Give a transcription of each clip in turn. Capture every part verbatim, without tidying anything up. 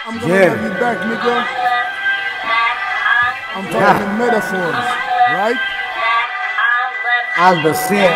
I'm gonna Yeah. have you back, nigga. I'm talking Yeah. metaphors, right? Aldo Colliander.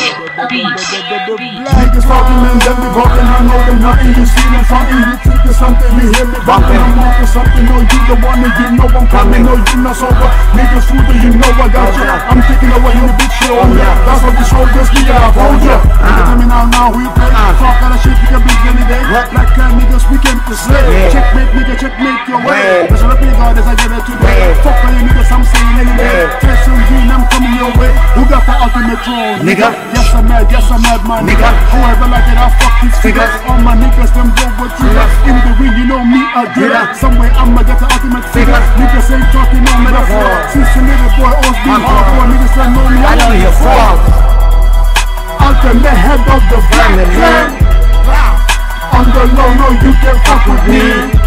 Niggas talking and then we walking, I know them nothing. You see them frontin', you think it's something. You hear me bumping, I'm on to something. No, you the one and you know I'm coming. No, you not sober. Niggas food, you know I got you. I'm taking away in the bitch show. That's what the show this nigga I told ya. Nigga tell me now, now who you play? Talk out of shit, you can beat any day. Black cat niggas, we came to slay. Checkmate, nigga, checkmate your way. There's a repeat God as I get it today. Fuck all you niggas, I'm saying anyway. Test some green, I'm coming your way. Who got the ultimate throne? Nigga. Yes, I'm mad, yes, I'm mad, my nigga. However, like it, I fuck these figures. All my niggas, them go with triggers. In the ring, you know me, a driller. Somewhere I'ma get the ultimate figure. Niggas ain't talking no metaphor. Since a little boy, always been hardcore. Niggas that know me, I know your fault. Ultimate head of the black clan. On the low, no, you can fuck with me.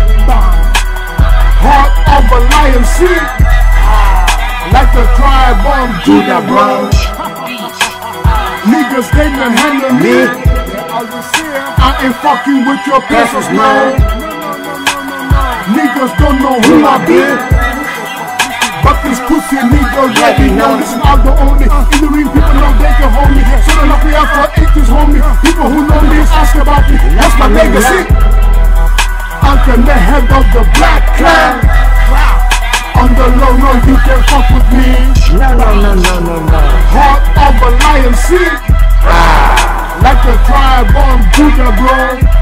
Heart of a lion, see? Like the tribe on Judah, bro. Niggas, they can handle me. I ain't fucking with your pesos, no. Niggas don't know who I be. But this pussy nigga already know. This is Aldo only. In the ring, people know they can hold me. So don't knock me out for eighties, homie. People who know me ask about me. That's my legacy. I'm the head of the black clan. On the low, no, you can fuck with me. No, no, no, no, no, no. Heart of a lion, see? Ah, like the tribe on Judah, bro.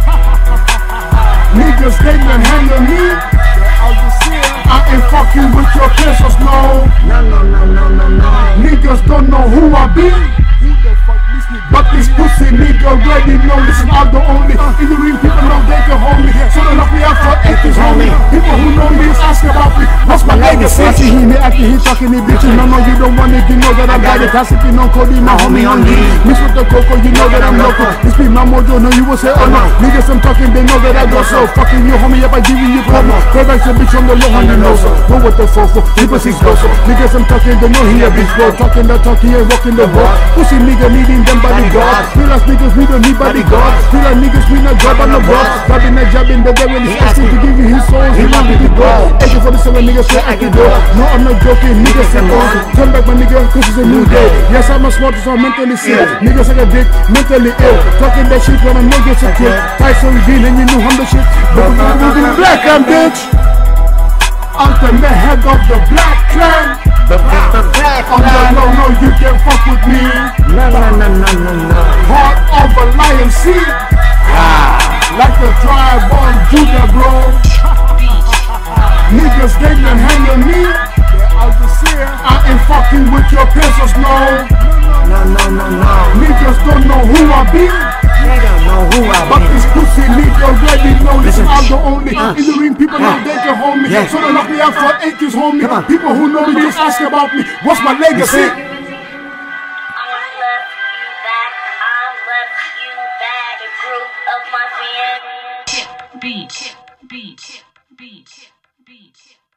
Niggas, they can handle me. I ain't fucking with your pesos, no. No, no, no, no, no, no. Niggas don't know who I be. But this pussy nigga already know this is Aldo only. In the ring, people know they can hold me. So don't knock me out for eighties, homie. People who know me is asking about me. What's my legacy? I see him, acting, he talking, he bitching. No, no, you don't want it, you know that I got it. I sipping on Cody, my homie on me. Mix with the cocoa, you know that I'm local. This be my mojo, no, you will say, oh no. Niggas I'm talking, they know that I go so. Fucking you, homie, if I giving you promo. Go back to bitch on the low, on the nose. Go with the fofo, triple six go so. Niggas I'm talking, they know he a bitch, bro. Talking that talk, he ain't walking the walk. Pussy nigga needing them bodyguards. Feel like niggas, we don't need bodyguards. Feel like niggas, we not job on the boss. Grabbing that job in the day when he's asking to give you his soul. He want me to go. eighteen forty-seven niggas say I can do. No, I'm not joking, niggas say on. Turn back my nigga, cause it's a new day. Yes, I'm a smart, so I'm mentally sick. Niggas like a dick, mentally ill. Talking that shit when I know you're a kid. Tyson Green and you knew I'm the shit. But I'm moving black, I'm bitch. Ultimate head of the black clan. The, the, the black On the low, no, you can fuck with me. No, no, no, no, no, no. Heart of a lion, see? Ah, like the tribe on Judah, bro. Niggas, they can handle me. I ain't fucking with your pesos, no. No, no, no, no. Niggas don't know who I be. They don't know who I But be. this pussy nigga already know this is Aldo only. In the ring, people know they can hold me. So don't knock me out for eighties, homie. People who know me just ask about me. What's my legacy? Beat, beat, beat, beat.